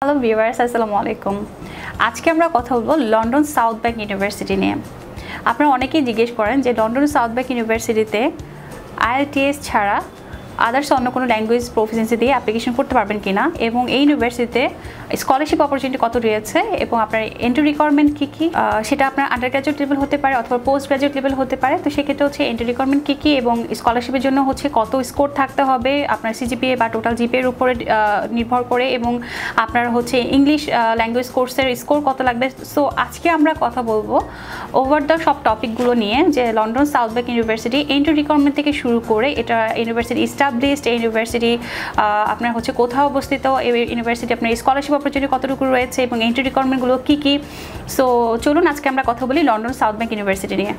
Hello viewers, আসসালামু আলাইকুম। আজকে আমরা কথা বলবো লন্ডন সাউথ ব্যাংক ইউনিভার্সিটি নিয়ে। আপনারা অনেকেই জিজ্ঞেস করেন যে লন্ডন সাউথ ব্যাংক ইউনিভার্সিটিতে IELTS ছাড়া আদার্স অন্য কোনো ল্যাঙ্গুয়েজ প্রফিসিয়েন্সি দিয়ে অ্যাপ্লিকেশন করতে পারবেন কিনা, এবং এই ইউনিভার্সিটিতে স্কলারশিপ অপরচুনিটি কত রয়েছে এবং আপনার এন্ট্রি রিকোয়ারমেন্ট কী কী, সেটা আপনার আন্ডার গ্র্যাজুয়েট লেভেল হতে পারে অথবা পোস্ট গ্র্যাজুয়েট লেভেল হতে পারে। তো সেক্ষেত্রে হচ্ছে এন্ট্রি রিকোয়ারমেন্ট কী কী এবং স্কলারশিপের জন্য হচ্ছে কত স্কোর থাকতে হবে আপনার সিজিপিএ বা টোটাল জিপিএর উপরে নির্ভর করে, এবং আপনার হচ্ছে ইংলিশ ল্যাঙ্গুয়েজ কোর্সের স্কোর কত লাগবে। সো আজকে আমরা কথা বলবো ওভার দ্য সব টপিকগুলো নিয়ে, যে London South Bank university entry requirement থেকে শুরু করে এটা ইউনিভার্সিটি এস্টাবলিশড, এই ইউনিভার্সিটি আপনার হচ্ছে কোথাও অবস্থিত, এই ইউনিভার্সিটি আপনার স্কলারশিপ অপরচুনিটি কতটুকু রয়েছে এবং এন্ট্রি রিকোয়ারমেন্টগুলো কী কী। সো চলুন আজকে আমরা কথা বলি লন্ডন সাউথ ব্যাংক ইউনিভার্সিটি নিয়ে।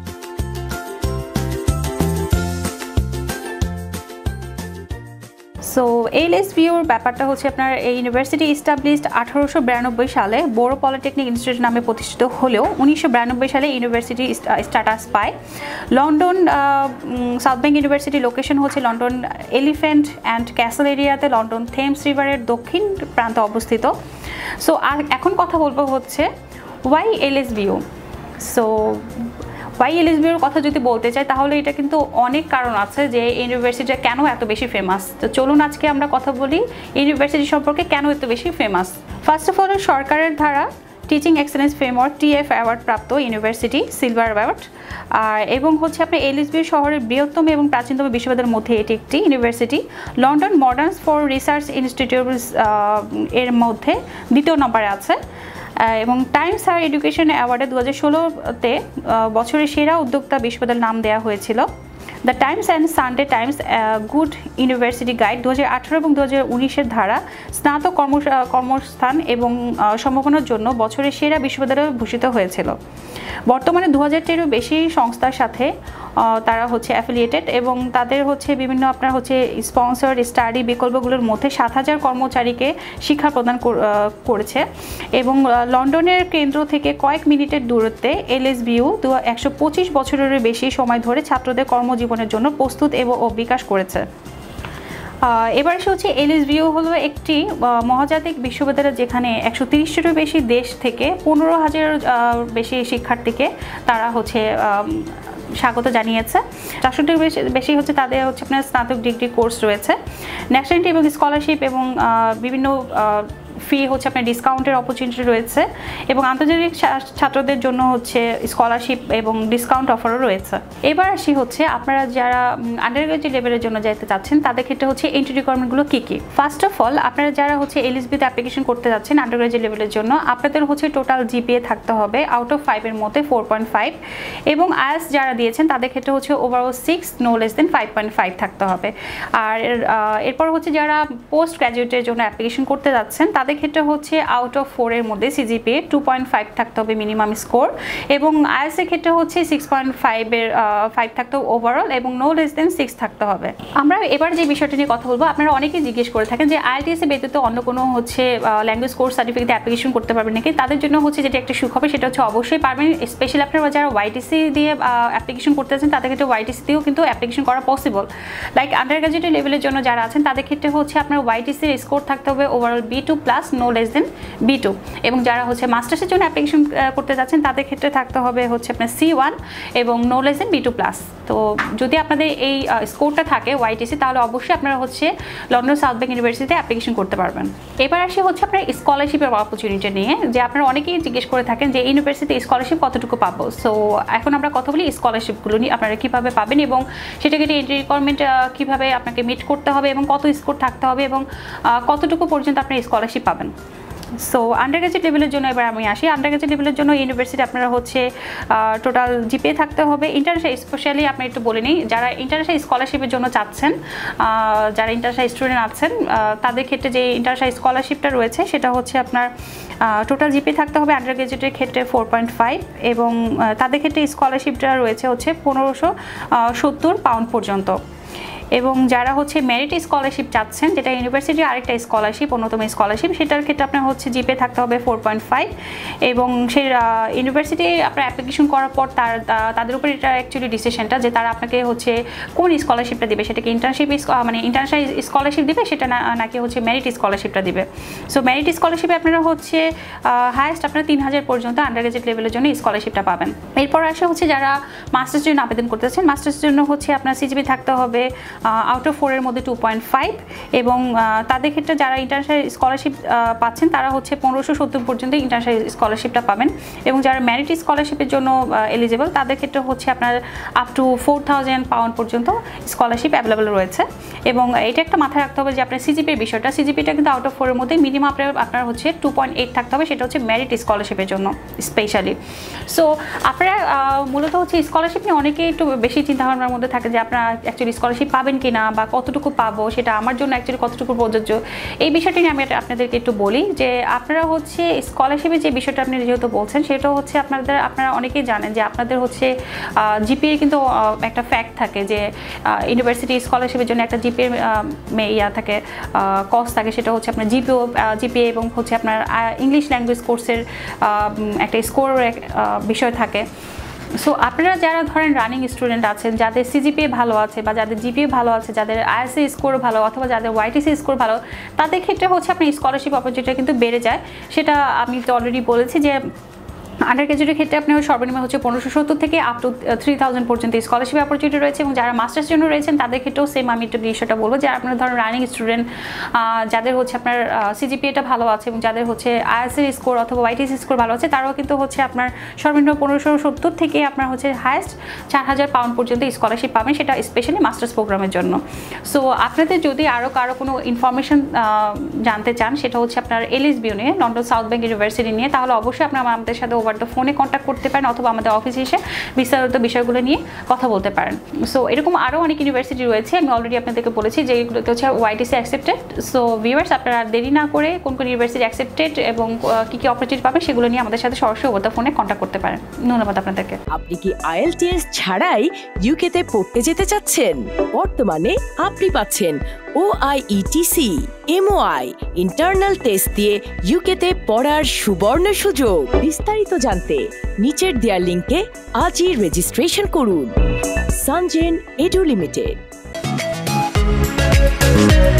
সো এইচএস ভিউর ব্যাপারটা হচ্ছে আপনার এই ইউনিভার্সিটি এস্টাবলিশড 1892 সালে বোরো পলিটেকনিক ইনস্টিটিউট নামে প্রতিষ্ঠিত হলেও 1992 সালে ইউনিভার্সিটি স্ট্যাটাস পায়। London South Bank university location হচ্ছে লন্ডন এলিফ্যান্ট অ্যান্ড ক্যাসল এরিয়াতে, লন্ডন থেমস রিভারের দক্ষিণ প্রান্তে অবস্থিত। সো এখন কথা বলবো হচ্ছে ওয়াই এলএসভিউ। সো IELTS কথা যদি বলতে চাই তাহলে এটা কিন্তু অনেক কারণ আছে যে ইউনিভার্সিটিটা কেন এত বেশি ফেমাস। তো চলুন আজকে আমরা কথা বলি ইউনিভার্সিটি সম্পর্কে কেন এত বেশি ফেমাস। ফার্স্ট অফ অল, সরকারের দ্বারা teaching excellence framework TF award প্রাপ্ত ইউনিভার্সিটি, সিলভার অ্যাওয়ার্ড, এবং হচ্ছে আপনার এলএসভিউ শহরের বৃহত্তম এবং প্রাচীনতম বিশ্ববিদ্যালয়ের মধ্যে এটি একটি university. London modern for research institutes এর মধ্যে দ্বিতীয় নম্বরে আছে, এবং টাইমস হায়ার এডুকেশন অ্যাওয়ার্ডে 2016-তে বছরের সেরা উদ্যোক্তা বিশ্ববিদ্যালয়ের নাম দেওয়া হয়েছিল। The Times and Sunday Times good university guide 2018 এবং 2019-এর ধারা স্নাতক কর্মস্থান এবং সম্ভাবনার জন্য বছরের সেরা বিশ্ববিদ্যালয়ে ভূষিত হয়েছিল। বর্তমানে 2000-টিরও বেশি সংস্থার সাথে তারা হচ্ছে অ্যাফিলিয়েটেড, এবং তাদের হচ্ছে বিভিন্ন আপনার হচ্ছে স্পন্সর স্টাডি বিকল্পগুলোর মধ্যে 7000 কর্মচারীকে শিক্ষা প্রদান করেছে। এবং লন্ডনের কেন্দ্র থেকে কয়েক মিনিটের দূরত্বে এলএসভিউ 125 বছরের বেশি সময় ধরে ছাত্রদের কর্মজীবনের জন্য প্রস্তুত এবং বিকাশ করেছে। এবার সে হচ্ছে এলএসভিউ হলো একটি মহাজাতিক বিশ্ববিদ্যালয় যেখানে 130-টিরও বেশি দেশ থেকে 15,000 বেশি শিক্ষার্থীকে তারা হচ্ছে স্বাগত জানিয়েছে। 400-টির বেশি হচ্ছে তাদের হচ্ছে আপনার স্নাতক ডিগ্রি কোর্স রয়েছে, ন্যাশনালিটি এবং স্কলারশিপ এবং বিভিন্ন ফি হচ্ছে আপনার ডিসকাউন্টের অপরচুনিটি রয়েছে, এবং আন্তর্জাতিক ছাত্রদের জন্য হচ্ছে স্কলারশিপ এবং ডিসকাউন্ট অফারও রয়েছে। এবার আসি হচ্ছে আপনারা যারা আন্ডার গ্র্যাজুয়েট লেভেলের জন্য যেতে চাচ্ছেন তাদের ক্ষেত্রে হচ্ছে এন্ট্রি রিকোয়ারমেন্টগুলো কী কী। ফার্স্ট অফ অল, আপনারা যারা হচ্ছে এলএসভিতে অ্যাপ্লিকেশন করতে যাচ্ছেন আন্ডার গ্র্যাজুয়েট লেভেলের জন্য, আপনাদের হচ্ছে টোটাল জিপিএ থাকতে হবে আউট অফ 5-এর মধ্যে 4.5, এবং IELTS যারা দিয়েছেন তাদের ক্ষেত্রে হচ্ছে ওভারঅল 6, নো লেস দেন 5.5 থাকতে হবে। আর এরপর হচ্ছে যারা পোস্ট গ্র্যাজুয়েটের জন্য অ্যাপ্লিকেশন করতে যাচ্ছেন তাদের ক্ষেত্রে হচ্ছে আউট অফ 4-এর মধ্যে সিজিপিএ 2.5 থাকতে হবে মিনিমাম স্কোর, এবং IELTS এর ক্ষেত্রে হচ্ছে 6.5-এর 5 থাকতে হবে ওভারঅল, এবং নো লেস দেন 6 থাকতে হবে। আমরা এবার যে বিষয়টা নিয়ে কথা বলবো, আপনারা অনেকেই জিজ্ঞেস করে থাকেন যে IELTS ব্যতীত অন্য কোনো হচ্ছে ল্যাঙ্গুয়েজ কোর্স সার্টিফিকেটে অ্যাপ্লিকেশন করতে পারবেন নাকি। তাদের জন্য হচ্ছে যেটা একটা সুখবর সেটা হচ্ছে অবশ্যই পারবেন। স্পেশালি আপনারা যারা ওয়াইটিসি দিয়ে অ্যাপ্লিকেশন করতে আছেন তাদের ক্ষেত্রে ওয়াইটিসি দিয়েও কিন্তু অ্যাপ্লিকেশন করা পসিবল। লাইক আন্ডার গ্র্যাজুয়েট লেভেলের জন্য যারা আছেন তাদের ক্ষেত্রে হচ্ছে আপনার ওয়াইটিসির স্কোর থাকতে হবে overall B2+, no less than B2, এবং যারা হচ্ছে মাস্টার্সের জন্য অ্যাপ্লিকেশন করতে যাচ্ছেন তাদের ক্ষেত্রে থাকতে হবে হচ্ছে আপনার C1 এবং নো লেস দেন B2+। তো যদি আপনাদের এই স্কোরটা থাকে ওয়াইটিসি তাহলে অবশ্যই আপনারা হচ্ছে লন্ডন সাউথ ব্যাংক ইউনিভার্সিটিতে অ্যাপ্লিকেশন করতে পারবেন। এবার আসি হচ্ছে আপনার স্কলারশিপের অপরচুনিটি নিয়ে, যে আপনারা অনেকেই জিজ্ঞেস করে থাকেন যে ইউনিভার্সিটিতে স্কলারশিপ কতটুকু পাবো। সো এখন আমরা কথা বলি স্কলারশিপগুলো নিয়ে, আপনারা কীভাবে পাবেন এবং সেটাকে এন্ট্রি রিকোয়ারমেন্ট কীভাবে আপনাকে মিট করতে হবে এবং কত স্কোর থাকতে হবে এবং কতটুকু পর্যন্ত আপনি স্কলারশিপ পাবেন। সো আন্ডার গ্র্যাজুয়েট লেভেলের জন্য এবার আমি আসি। আন্ডার গ্র্যাজুয়েট লেভেলের জন্য ইউনিভার্সিটি আপনারা হচ্ছে টোটাল জিপিএ থাকতে হবে। ইন্টারন্যাশনাল স্পেশালি আপনি একটু বলে নিই, যারা ইন্টারন্যাশনাল স্কলারশিপের জন্য চাচ্ছেন, যারা ইন্টারন্যাশনাল স্টুডেন্ট আছেন তাদের ক্ষেত্রে যে ইন্টারন্যাশনাল স্কলারশিপটা রয়েছে সেটা হচ্ছে আপনার টোটাল জিপিএ থাকতে হবে আন্ডার গ্র্যাজুয়েটের ক্ষেত্রে 4.5, এবং তাদের ক্ষেত্রে স্কলারশিপটা রয়েছে হচ্ছে 1570 পাউন্ড পর্যন্ত। এবং যারা হচ্ছে মেরিট স্কলারশিপ চাচ্ছেন, যেটা ইউনিভার্সিটির আরেকটা স্কলারশিপ, অন্যতম স্কলারশিপ, সেটার ক্ষেত্রে আপনার হচ্ছে জিপে থাকতে হবে 4.5 এবং সেই ইউনিভার্সিটি আপনার অ্যাপ্লিকেশন করার পর তাদের উপর এটা অ্যাকচুয়ালি ডিসিশনটা যে তারা আপনাকে হচ্ছে কোন স্কলারশিপটা দিবে, সেটাকে ইন্টার্নশিপ মানে ইন্টারন্যাশনাল স্কলারশিপ দিবে সেটা নাকি হচ্ছে মেরিট স্কলারশিপটা দিবে। সো মেরিট স্কলারশিপে আপনারা হচ্ছে হায়েস্ট আপনারা 3000 পর্যন্ত আন্ডার গ্রাজুয়েট লেভেলের জন্য স্কলারশিপটা পাবেন। এরপর আসে হচ্ছে যারা মাস্টার্সের জন্য আবেদন করতেছেন, মাস্টার্সের জন্য হচ্ছে আপনার সিজিপি থাকতে হবে আউট অফ 4 এর মধ্যে 2.5 এবং তাদের ক্ষেত্রে যারা ইন্টারন্যাশনাল স্কলারশিপ পাচ্ছেন তারা হচ্ছে 1570 পর্যন্ত ইন্টারন্যাশনাল স্কলারশিপটা পাবেন এবং যারা মেরিট স্কলারশিপের জন্য এলিজিবল তাদের ক্ষেত্রে হচ্ছে আপনার আপ টু 4000 পাউন্ড পর্যন্ত স্কলারশিপ অ্যাভেলেবল রয়েছে। এবং এটা একটা মাথায় রাখতে হবে যে আপনার সিজিপির বিষয়টা, সিজিপিটা কিন্তু আউট অফ 4 এর মধ্যে মিনিমাম আপনার হচ্ছে 2.8 থাকতে হবে, সেটা হচ্ছে মেরিট স্কলারশিপের জন্য স্পেশালি। সো আপনারা মূলত হচ্ছে স্কলারশিপ নিয়ে অনেকেই একটু বেশি চিন্তাভাবনার মধ্যে থাকে যে আপনারা অ্যাকচুয়ালি স্কলারশিপ পাবেন কি না বা কতটুকু পাবো, সেটা আমার জন্য অ্যাকচুয়ালি কতটুকু প্রযোজ্য। এই বিষয়টি নিয়ে আমি আপনাদেরকে একটু বলি যে আপনারা হচ্ছে স্কলারশিপের যে বিষয়টা আপনি যেহেতু বলছেন সেটা হচ্ছে আপনারা অনেকেই জানেন যে আপনাদের হচ্ছে জিপিএ কিন্তু একটা ফ্যাক্ট থাকে যে ইউনিভার্সিটি স্কলারশিপের জন্য একটা জিপিএ থাকে, কস্ট থাকে, সেটা হচ্ছে আপনার জিপিএ এবং হচ্ছে আপনার ইংলিশ ল্যাঙ্গুয়েজ কোর্সের একটা স্কোর বিষয় থাকে। সো আপনারা যারা ধরেন রানিং স্টুডেন্ট আছেন, যাদের সিজিপিএ ভালো আছে বা যাদের জিপিএ ভালো আছে, যাদের আইএলটিএস স্কোর ভালো অথবা যাদের ওয়াইটিসি স্কোর ভালো, তাদের ক্ষেত্রে হচ্ছে আপনার স্কলারশিপ অপরচুনিটিটা কিন্তু বেড়ে যায়। সেটা আমি তো অলরেডি বলেছি যে আন্ডার গ্রাজুয়েটের ক্ষেত্রে আপনার সর্বনিম্ন হচ্ছে 1570 থেকে আপ টু 3000 পর্যন্ত স্কলারশিপ অপরচুনিটি রয়েছে এবং যারা মাস্টার্স জন্য রয়েছেন তাদের ক্ষেত্রেও সেম আমি একটু বিষয়টা বলবো যে আপনার ধরুন রানিং স্টুডেন্ট যাদের হচ্ছে আপনার সিজিপিএটা ভালো আছে এবং যাদের হচ্ছে আইএলটিএস স্কোর অথবা ওয়াইটিসি স্কোর ভালো আছে, তারাও কিন্তু হচ্ছে আপনার সর্বনিম্ন 1570 থেকে আপনার হচ্ছে হায়েস্ট 4000 পাউন্ড পর্যন্ত স্কলারশিপ পাবেন, সেটা স্পেশালি মাস্টার্স প্রোগ্রামের জন্য। সো আপনাদের যদি আরও কারো কোনো ইনফরমেশন জানতে চান, সেটা হচ্ছে আপনার এলএসবিও নিয়ে, লন্ডন সাউথ ব্যাংক ইউনিভার্সিটি নিয়ে, তাহলে অবশ্যই আপনারা আমাদের সাথে ওভার দ্য ফোনে কন্ট্যাক্ট করতে পারেন অথবা আমাদের অফিসে এসে বিস্তারিত বিষয়গুলো নিয়ে কথা বলতে পারেন। সো এরকম আরও অনেক ইউনিভার্সিটি রয়েছে, আমি অলরেডি আপনাদেরকে বলেছি যে এগুলোতে হচ্ছে ওয়াইটিসি অ্যাকসেপ্টেড। সো ভিউয়ার্স, আপনারা দেরি না করে কোন কোন ইউনিভার্সিটি অ্যাকসেপ্টেড এবং কী কী অপরচুনিটি পাবেন সেগুলো নিয়ে আমাদের সাথে সরাসরি ওভার দ্য ফোনে কন্ট্যাক্ট করতে পারেন। ধন্যবাদ আপনাদেরকে। আপনি কি IELTS ছাড়াই ইউকেতে পড়তে যেতে চাচ্ছেন? বর্তমানে আপনি পাচ্ছেন OIETC, MOI ইন্টারনাল টেস্ট দিয়ে ইউকেতে পড়ার সুবর্ণ সুযোগ। বিস্তারিত জানতে নিচের দেওয়া লিংকে আজই রেজিস্ট্রেশন করুন। Sangen Edu Ltd।